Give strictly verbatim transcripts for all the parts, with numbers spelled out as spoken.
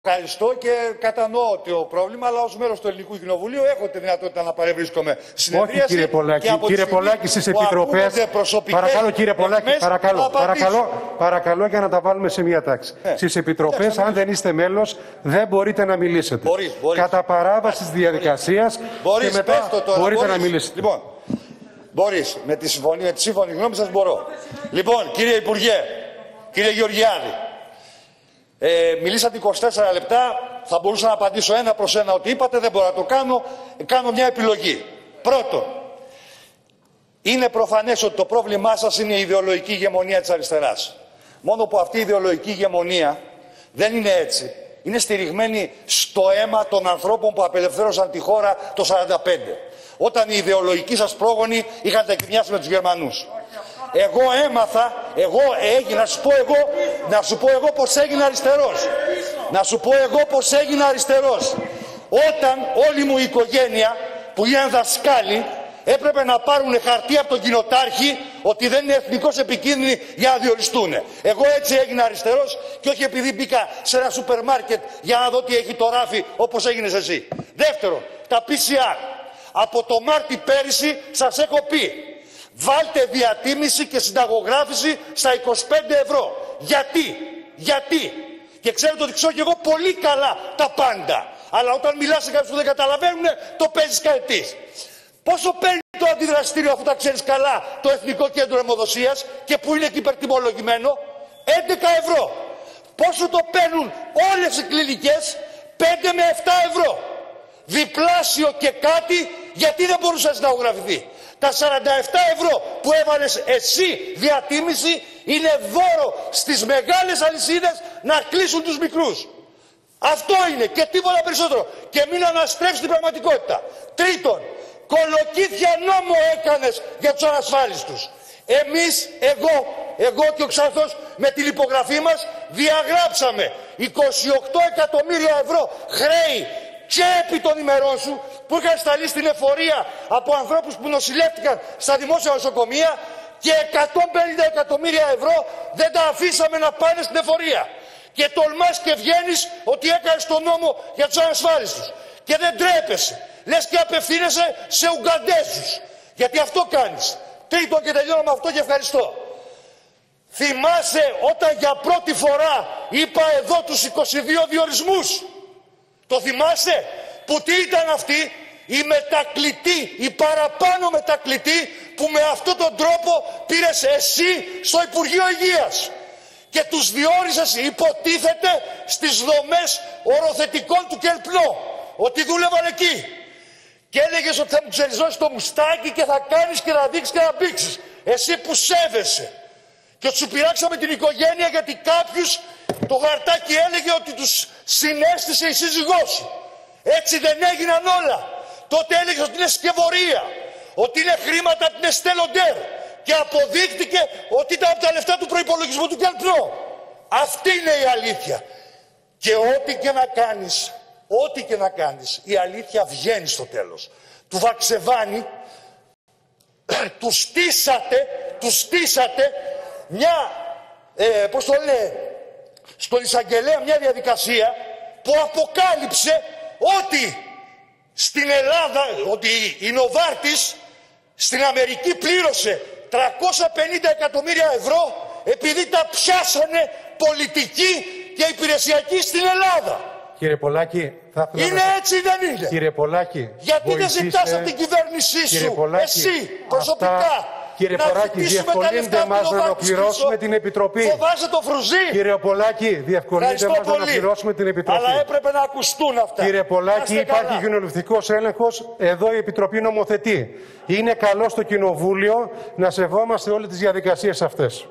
Ευχαριστώ και κατανοώ το πρόβλημα, αλλά ως μέλος του Ελληνικού Κοινοβουλίου έχω τη δυνατότητα να παρευρίσκομαι στην συνεδρίαση. Όχι, κύριε Πολάκη, κύριε Πολάκη, στις επιτροπές. Παρακαλώ, κύριε Πολάκη, παρακαλώ, παρακαλώ, παρακαλώ για να τα βάλουμε σε μια τάξη. Ναι. Στις επιτροπές, αν δεν είστε μέλος, δεν μπορείτε να μιλήσετε. Μπορείς, μπορείς. Κατά παράβαση της διαδικασίας μπορείς, και μετά τώρα, μπορείτε μπορείς. να μιλήσετε. Λοιπόν, μπορείς, με τη συμφωνία, με τη σύμφωνη γνώμη σας μπορώ. Λοιπόν, κύριε Υπουργέ, κύριε Γεωργιάδη. Ε, μιλήσατε είκοσι τέσσερα λεπτά, θα μπορούσα να απαντήσω ένα προς ένα ότι είπατε, δεν μπορώ να το κάνω, κάνω μια επιλογή. Πρώτον, είναι προφανές ότι το πρόβλημά σας είναι η ιδεολογική ηγεμονία της αριστεράς. Μόνο που αυτή η ιδεολογική ηγεμονία δεν είναι έτσι. Είναι στηριγμένη στο αίμα των ανθρώπων που απελευθέρωσαν τη χώρα το σαράντα πέντε. Όταν οι ιδεολογικοί σας πρόγονοι είχαν τα εκνιάσει με τους Γερμανούς. Εγώ έμαθα, εγώ έγινα, να σου πω εγώ, να σου πω εγώ πως έγινα αριστερός. Να σου πω εγώ πως έγινα αριστερός. Όταν όλη μου η οικογένεια, που ήταν δασκάλοι, έπρεπε να πάρουν χαρτί από τον κοινοτάρχη ότι δεν είναι εθνικώς επικίνδυνοι για να διοριστούν. Εγώ έτσι έγινα αριστερός και όχι επειδή μπήκα σε ένα σούπερ μάρκετ για να δω τι έχει το ράφι όπως έγινες εσύ. Δεύτερον, τα πι σι αρ. Από το Μάρτι πέρυσι σας έχω πει. Βάλτε διατίμηση και συνταγογράφηση στα είκοσι πέντε ευρώ. Γιατί, γιατί. Και ξέρετε ότι ξέρω και εγώ πολύ καλά τα πάντα. Αλλά όταν μιλάς σε κάποιους που δεν καταλαβαίνουν, το παίζεις καετής. Πόσο παίρνει το αντιδραστήριο, αφού τα ξέρεις καλά, το Εθνικό Κέντρο Αιμοδοσίας και που είναι και υπερτιμολογημένο? έντεκα ευρώ. Πόσο το παίρνουν όλες οι κλινικές? πέντε με επτά ευρώ. Διπλάσιο και κάτι, γιατί δεν μπορούσε να συνταγογραφηθεί. Τα σαράντα επτά ευρώ που έβαλες εσύ διατίμηση είναι δώρο στις μεγάλες αλυσίδες να κλείσουν τους μικρούς. Αυτό είναι και τίποτα περισσότερο. Και μην αναστρέψεις την πραγματικότητα. Τρίτον, κολοκύθια νόμο έκανες για τους ανασφάλιστους. Εμείς, εγώ, εγώ και ο Ξανθός με την υπογραφή μας διαγράψαμε είκοσι οκτώ εκατομμύρια ευρώ χρέη και επί των ημερών σου που είχαν σταλεί στην εφορία από ανθρώπους που νοσηλεύτηκαν στα δημόσια νοσοκομεία και εκατόν πενήντα εκατομμύρια ευρώ δεν τα αφήσαμε να πάνε στην εφορία. Και τολμάς και βγαίνεις ότι έκανες τον νόμο για τους ανασφάλιστους. Και δεν τρέπεσαι. Λες και απευθύνεσαι σε Ουγκαντέζους. Γιατί αυτό κάνεις. Τρίτον και τελειώνω με αυτό και ευχαριστώ. Θυμάσαι όταν για πρώτη φορά είπα εδώ τους είκοσι δύο διορισμούς? Το θυμάσαι? Που τι ήταν αυτοί? Οι μετακλητοί, οι παραπάνω μετακλητοί που με αυτόν τον τρόπο πήρες εσύ στο Υπουργείο Υγείας και τους διόρισες υποτίθεται στις δομές οροθετικών του Κελπνό, ότι δούλευαν εκεί. Και έλεγες ότι θα μου ξεριζώσεις το μουστάκι και θα κάνεις και να δείξεις και να μπήξεις. Εσύ που σέβεσαι. Και σου πειράξαμε την οικογένεια γιατί κάποιους το χαρτάκι έλεγε ότι τους συνέστησε η σύζυγός σου. Έτσι δεν έγιναν όλα. Τότε έλεγες ότι είναι σκευωρία, ότι είναι χρήματα από την Εστέ Λοντέρ και αποδείχτηκε ότι ήταν από τα λεφτά του προϋπολογισμού του Κελπνό. Αυτή είναι η αλήθεια. Και ό,τι και να κάνεις, ό,τι και να κάνεις, η αλήθεια βγαίνει στο τέλος. Του Βαξεβάνη του στήσατε, του στήσατε μια, ε, πώς το λέει, στον εισαγγελέα μια διαδικασία που αποκάλυψε ότι στην Ελλάδα, ότι η Νοβάρτης στην Αμερική πλήρωσε τριακόσια πενήντα εκατομμύρια ευρώ επειδή τα πιάσανε πολιτικοί και υπηρεσιακοί στην Ελλάδα. Κύριε Πολάκη, θα ήθελα είναι να... έτσι ή δεν είναι? Κύριε Πολάκη, γιατί βοηθήστε... δεν ζητάς από την κυβέρνησή σου, Πολάκη, εσύ προσωπικά, αυτά... Κύριε Πολάκη, διευκολύντε μας να ολοκληρώσουμε την Επιτροπή. Φοβάσαι το φρουζί. Κύριε Πολάκη, διευκολύντε μας να ολοκληρώσουμε την Επιτροπή. Αλλά έπρεπε να ακουστούν αυτά. Κύριε Πολάκη, υπάρχει κοινοβουλευτικός έλεγχος. Εδώ η Επιτροπή νομοθετεί. Είναι καλό στο Κοινοβούλιο να σεβόμαστε όλες τις διαδικασίες αυτές.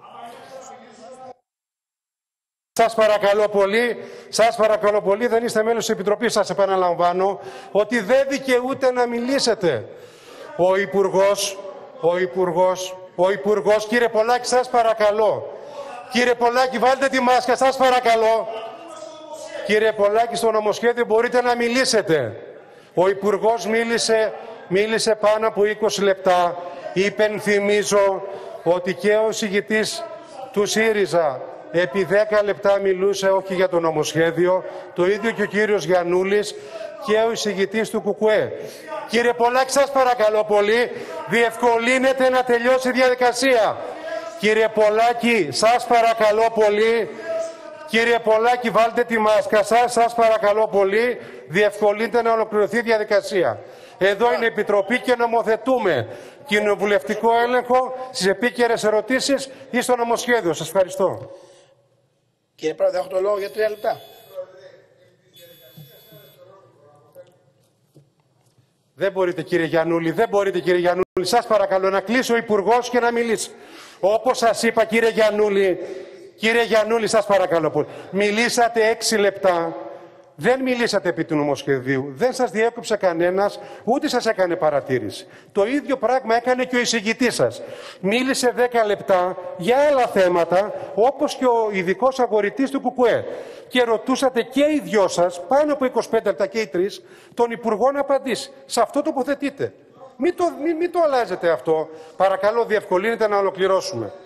Σας παρακαλώ πολύ, σας παρακαλώ πολύ, δεν είστε μέλος της Επιτροπής, σας επαναλαμβάνω, ότι δεν δικαιούται να μιλήσετε. Ο Υπουργός, ο Υπουργός, ο Υπουργός, κύριε Πολάκη, σας παρακαλώ. Κύριε Πολάκη, βάλτε τη μάσκα, σας παρακαλώ. Κύριε Πολάκη, στο νομοσχέδιο μπορείτε να μιλήσετε. Ο Υπουργός μίλησε, μίλησε πάνω από είκοσι λεπτά. Υπενθυμίζω ότι και ο εισηγητής του ΣΥΡΙΖΑ, επί δέκα λεπτά μιλούσε όχι για το νομοσχέδιο, το ίδιο και ο κύριος Γιαννούλης και ο εισηγητής του Κουκουέ. Κύριε Πολάκη, σας παρακαλώ πολύ, διευκολύνετε να τελειώσει η διαδικασία. Κύριε Πολάκη, σας παρακαλώ πολύ, κύριε Πολάκη, βάλτε τη μάσκα σας, σας παρακαλώ πολύ, διευκολύνετε να ολοκληρωθεί η διαδικασία. Εδώ είναι η Επιτροπή και νομοθετούμε κοινοβουλευτικό έλεγχο στις επίκαιρες ερωτήσεις ή στο νομοσχέδιο. Σας ευχαριστώ. Κύριε Πρόεδρε, έχω το λόγο για τρία λεπτά. Δεν μπορείτε κύριε Γιαννούλη, δεν μπορείτε κύριε Γιαννούλη. Σας παρακαλώ να κλείσει ο Υπουργός και να μιλήσει. Όπως σας είπα κύριε Γιαννούλη, κύριε Γιαννούλη σας παρακαλώ πολύ. Μιλήσατε έξι λεπτά, δεν μιλήσατε επί του νομοσχεδίου, δεν σας διέκοψε κανένας, ούτε σας έκανε παρατήρηση. Το ίδιο πράγμα έκανε και ο εισηγητής σας. Μίλησε δέκα λεπτά για άλλα θέματα, όπως και ο ειδικός αγορητής του Κουκουέ. Και ρωτούσατε και οι δυο σας, πάνω από είκοσι πέντε λεπτά και οι τρεις, τον Υπουργό να απαντήσει. Σε αυτό τοποθετείτε. Μην το, μην, μην το αλλάζετε αυτό. Παρακαλώ, διευκολύνετε να ολοκληρώσουμε.